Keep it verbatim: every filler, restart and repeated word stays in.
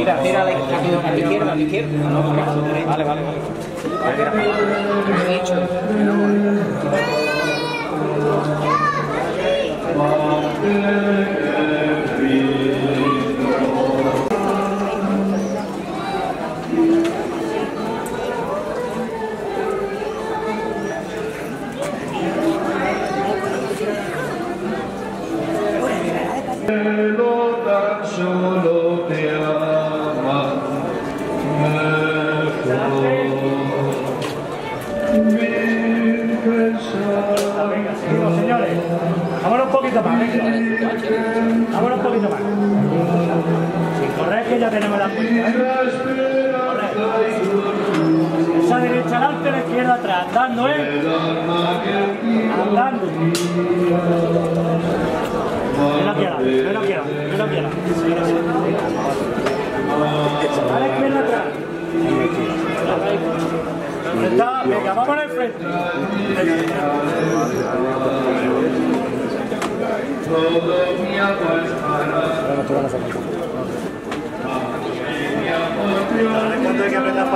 Gira, gira a la izquierda, a la izquierda, a la izquierda. No, vale, vale, vale. Me he dicho. Solo te ama Venga, seguimos, señores. Vámonos un poquito más, venga. Vámonos un poquito más. Corred que ya tenemos la cuenta, ¿eh? Corred. Esa derecha adelante, la izquierda atrás. Andando, ¿eh? Andando. Ven aquí adelante, ven aquí adelante, ven aquí adelante. A la izquierda atrás. Está, venga, vamos al frente. ¿Cuánto hay que apretar?